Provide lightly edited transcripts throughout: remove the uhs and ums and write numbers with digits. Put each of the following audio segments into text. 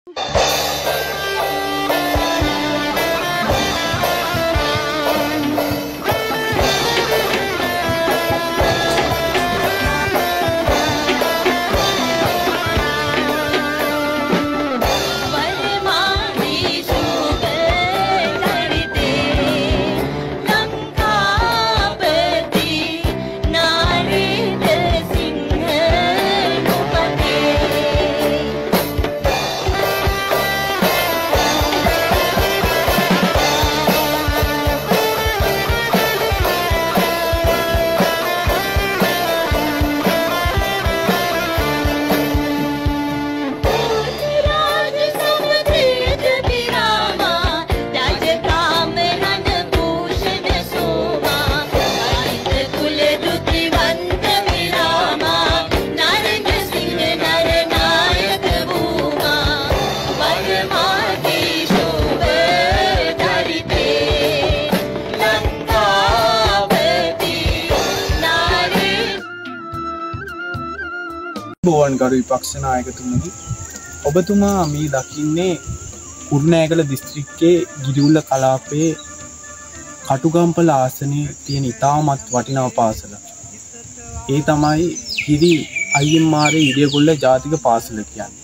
බෝවන්ගරු විපක්ෂ නායකතුමනි, ඔබතුමා මේ දකින්නේ කුරුණෑගල දිස්ත්‍රික්කයේ ගිරිඋල්ල කලාපයේ කටුගම්පල ආසනයේ තියෙන ඉතාමත් වටිනා පාසල. ඒ තමයි ගිරි අයිඑම්ආර් ඉරියගොල්ල ජාතික පාසල කියන්නේ.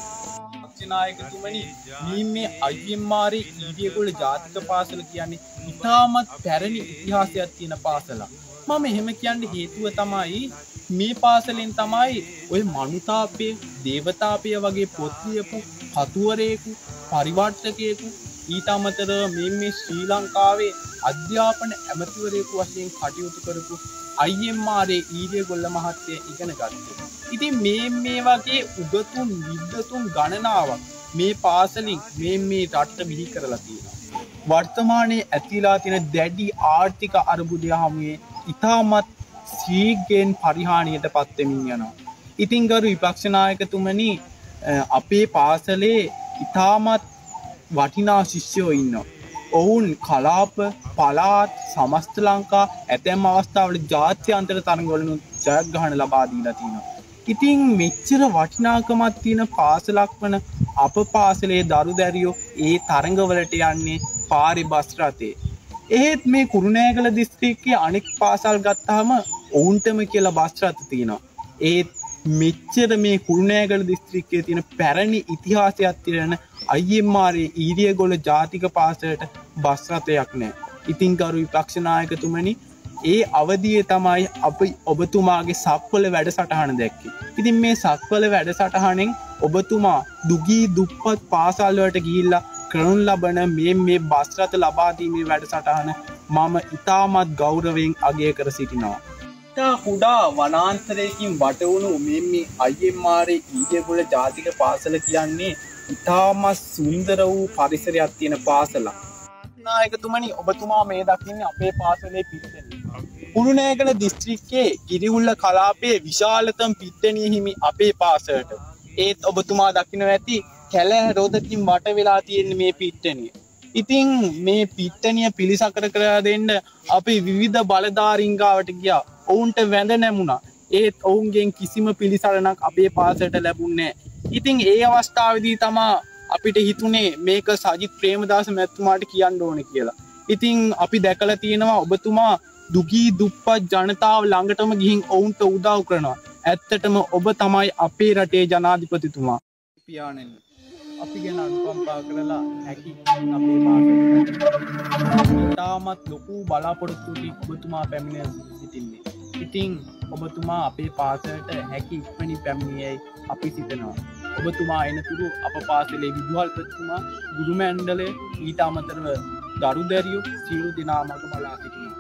විපක්ෂ නායකතුමනි, මේ අයිඑම්ආර් ඉරියගොල්ල ජාතික පාසල කියන්නේ ඉතාමත් පැරණි ඉතිහාසයක් තියෙන පාසලක්. මම එහෙම කියන්න හේතුව තමයි මේ පාසලෙන් තමයි ඔය මනුතාපය, දේවතාපය වගේ පොත් ලියපු කතුවරයෙකු, පරිවර්තකයෙකු, ඊට අමතරව මේ ශ්‍රී ලංකාවේ අධ්‍යාපන ඇමතිවරයෙකු වශයෙන් කටයුතු කරපු අයිඑම්ආර් ඊරියගොල්ල මහත්තයා ඉගෙන ගත්තේ. ඉතින් මේ වගේ උගතුන් විද්වතුන් ගණනාවක් මේ පාසලින් මේ රටට බිහි කරලා තියෙනවා. වර්තමානයේ ඇතිලා තියෙන දැඩි ආර්ථික අර්බුදය හමුවේ ඉතාමත් ශීඝ්‍රයෙන් පරිහානියට පත් වෙමින් යනවා. ඉතින් ගරු විපක්ෂ නායකතුමනි, අපේ පාසලේ ඉතාමත් වටිනා ශිෂ්‍යයෝ ඉන්නවා. ඔවුන් කලාප, පළාත්, සමස්ත ලංකා ඇතැම් අවස්ථාවල ජාත්‍යන්තර තරඟවලුත් ජයග්‍රහණ ලබා දීලා තියෙනවා. ඉතින් මෙච්චර වටිනාකමක් තියෙන පාසලක් වන අප පාසලේ දරු දැරියෝ ඒ තරඟවලට යන්නේ පාරේ බස් රථේ. එහෙත් මේ කුරුණෑගල දිස්ත්‍රික්කයේ අනෙක් පාසල් ගත්තාම ඔවුන්ටම කියලා බස් රථ තියෙනවා. ඒත් මෙච්චර මේ කුරුණෑගල දිස්ත්‍රික්කයේ තියෙන පැරණි ඉතිහාසයක් තියෙන අයිඑම්ආර් ඊරියගොල්ල ජාතික පාසලට බස් රථයක් නැහැ. ඉතින් ගරු විපක්ෂ නායකතුමනි, ඒ අවධියේ තමයි අපි ඔබතුමාගේ සක්වල වැඩසටහන දැක්කේ. ඉතින් මේ සක්වල වැඩසටහනෙන් ඔබතුමා දුගී දුප්පත් පාසල් වලට ගිහිල්ලා කරනු ලබන මේ බස් රථ ලබා දීමේ වැඩසටහන මම ඉතාමත් ගෞරවයෙන් අගය කර සිටිනවා. කුඩා වනාන්තරයකින් වටවුණු මේ අයිඑම්ආර් ඊරියගොල්ල ජාතික පාසල කියන්නේ ඉතාමත් සුන්දර වූ පරිසරයක් තියෙන පාසලක්. නායකතුමනි, ඔබතුමා මේ දකින්නේ අපේ පාසලේ පිට්ටනිය. කුරුණෑගල දිස්ත්‍රික්කයේ ගිරිඋල්ල කලාපයේ විශාලතම පිට්ටනිය හිමි අපේ පාසලට. ඒත් ඔබතුමා දකින්න ඇති කැලෑ රොදකින් වට වෙලා තියෙන මේ පිට්ටනිය. ඉතින් මේ පිට්ටනිය පිළිසකර කරලා දෙන්න අපි විවිධ බලධාරීන් ගාවට ගියා. ඔවුන්ට වැඳ නැමුණා. ඒත් ඔවුන්ගෙන් කිසිම පිළිසරණක් අපේ පාසලට ලැබුණේ නැහැ. ඉතින් ඒ අවස්ථාවේදී තමයි අපිට හිතුනේ මේක සජිත් ප්‍රේමදාස මැතිතුමාට කියන්න ඕනේ කියලා. ඉතින් අපි දැකලා තියෙනවා ඔබතුමා දුගී දුප්පත් ජනතාව ළඟටම ගිහින් ඔවුන්ට උදව් කරනවා. ඇත්තටම ඔබ තමයි අපේ රටේ ජනාධිපතිතුමා. පියාණන්, අපි ගැන අනුකම්පා කරලා හැකි අපේ පාසලට ඉතාමත් ලොකු බලාපොරොත්තු ඔබතුමා පැමිණ සිටින්නේ. ඉතින් ඔබතුමා අපේ පාසලට හැකි ඉක්මනින් පැමිණියයි අපි සිතනවා. ඔබතුමා එනතුරු අප පාසලේ විදුහල්පතිතුමා, ගුරු මණ්ඩලය, ඊට අමතරව දරු දැරියෝ සියලු දෙනාමක බලා සිටිනවා.